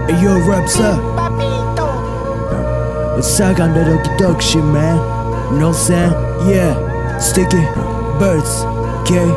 Hey yo, raps up. Sagan de doki doki shit, man. You know what I'm saying? Yeah. Sticky birds. Okay.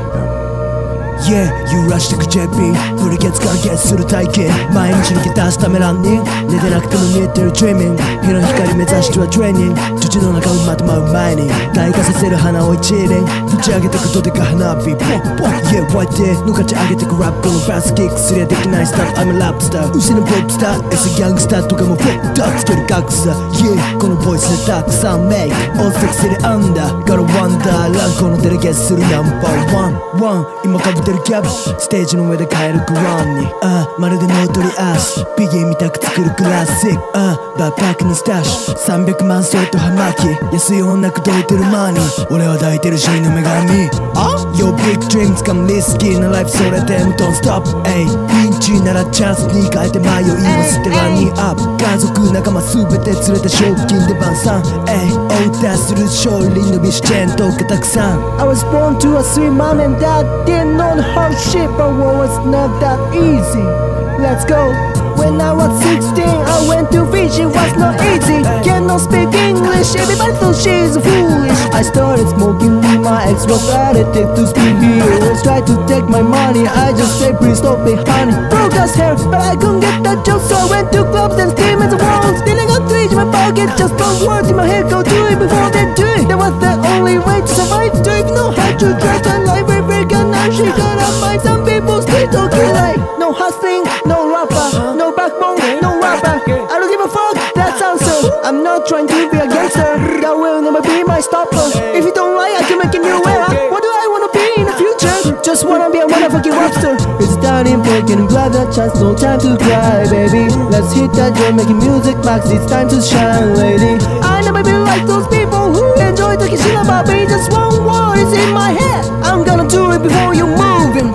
Yeah, you rush してく JP ブリケツ完結する体験毎日抜け出すためランニング寝てなくても見えてるドリーミング日の光目指してはトレーニング土の中をまとまう前に開花させる花を一輪打ち上げてくとでか花火ポッポッ Yeah, right there のかち上げてくラップのファストキックすりゃできないスター I'm a rap star 牛のポップスター S ギャングスターとかもフォックダーつける格差 Yeah, このボイスでたくさんメイク大関するアンダー Gotta wonder ランコのデレゲスするナンバーワン今かぶってるキャブステージの上で帰るグランにまるでノートリアスビギーみたく作るクラシックバックパックにスタッシュ300万それと葉巻安い女口説いてるマニー俺は抱いてる死の女神Yo big dreams かもリスキーなライフそれでも Don't stop ピンチならチャンスに変えて迷いも捨てランニーアップ家族仲間全て連れて賞金で晩餐オーダーする勝利のビシチェンとかたくさん I was born to a sweet mom and dad didn't know the hardship but war was not that easy Let's go When I was 16 I went to Fiji was not easy Cannot speak English everybody thought she's foolish I started smoking weed my ex was addicted to speed He always tried to take my money I just said please stop me honey Broke us hair but I couldn't get that job so I went to clubs and steam at the walls Stealing out trees in my pocket just put words in my head Go do it before they do it That was the only way to survive Don't even know how to dress and life very freaking now she gotta find some people still talking like No hustling, no rapper, no backbone, no rapper I don't give a fuck, that's answer I'm not trying to be a gangster That will never be my stopper If you don't like, I can make a new era What do I wanna be in the future? Just wanna be a motherfucking rockstar It's starting breaking, grab that chance, no time to cry, baby Let's hit that joint, making music max, it's time to shine, lady I never been like those people who enjoy talking shit about me Just one word is in my head I'm gonna do it before you moving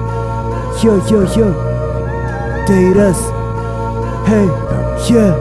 Yo, Tade Dust Hey, yeah,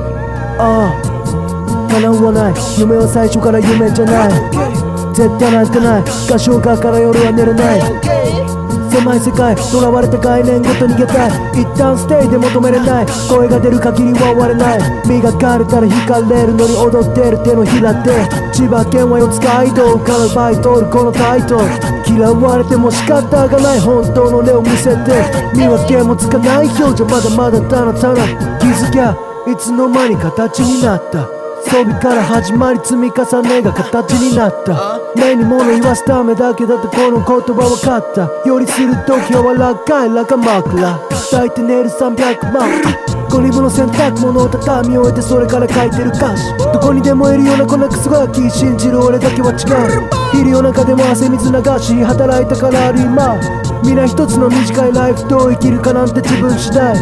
叶わない夢は最初から夢じゃない絶対なんてない合唱家から夜は寝れない狭い世界囚われた概念ごと逃げたい一旦ステイで求めれない声が出る限りは終われない磨かれたら惹かれるのに踊ってる手のひらで千葉県は四つ街道からバイトルこのタイトル嫌われても仕方がない本当の根を見せて見分けもつかない表情まだまだたなたな気づきゃいつの間に形になった装備から始まり積み重ねが形になった目に物言わすためだけだってこの言葉分かったよりすると柔らかいラカ枕抱いて寝る300万ゴリブの洗濯物を畳み終えてそれから書いてる歌詞どこにでもいるようなこんなクソガキ信じる俺だけは違う昼夜中でも汗水流し働いたからある今皆一つの短いライフどう生きるかなんて自分次第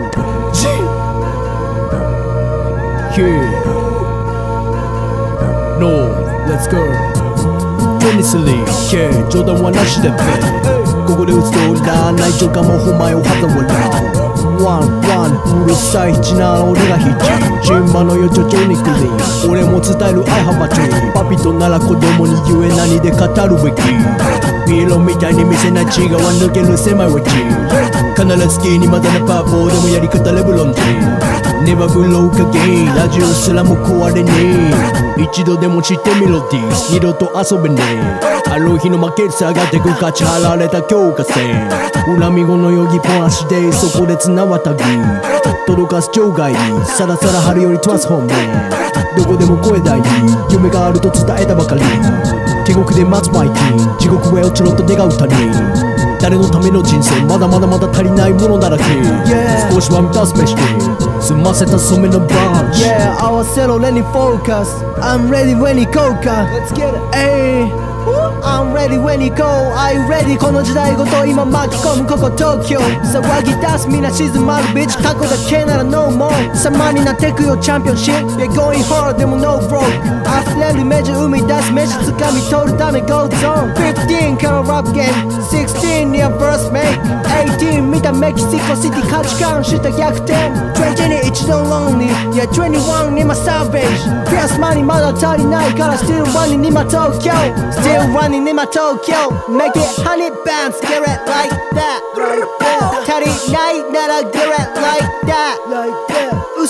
No, let's go テニスリーグ冗談はなしでべここで打つとらない情感もほんまよはざわらワンうるさいちな俺がヒチ順番のよ徐々にクリーン俺も伝える I have a dream パピとなら子供に言え何で語るべきピエロみたいに見せない血が抜ける狭いウェッジ必ず好きにまだなパーポーでもやり方レブロンジネバブローかゲイラジオすらも壊れねえ一度でも知ってみろディース二度と遊べねえある日の負ける下がってく勝ち払われた強化戦恨み子のよぎポン足でそこで綱渡り届かす場外にさらさら張るよりトランスフォーメどこでも声大に夢があると伝えたばかり天国で待つマイキー地獄へ落ちろと願う他人誰のための人生まだまだまだ足りないものだらけ、少しは満たすべして済ませた染めのブランチ Yeah, I was settled any focus I'm ready when you go か Let's get it I'm ready when you go Are you ready この時代ごと今巻き込むここ東京騒ぎ出すみんな静まるビッチ過去だけなら No more 様になってくよチャンピオンシップ Yeah going hard でも No broke 溢れるイメージ生み出す飯掴み取るため Go zone 15からラップゲーム16にはバースメイク18見たメキシコシティ価値観した逆転20に一度 lonely Yeah 21に今サーベージフィアスマニーまだ足りないから Still running 今東京 Still running in my Tokyo Make it 100 bands Get it like that 足りないなら Get it like that 嘘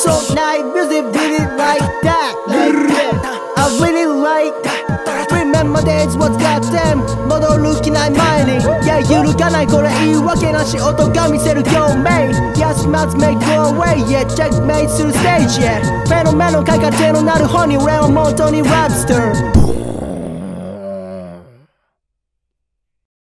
So nice music really like that I really like Remember days was goddamn 戻る気ない前に Yeah 揺るがないこれ言い訳なし音が見せる共鳴 Yes must make go away Yeah checkmate するステージ Yeah フェノメノかかってのなる方に俺は本当にラップスター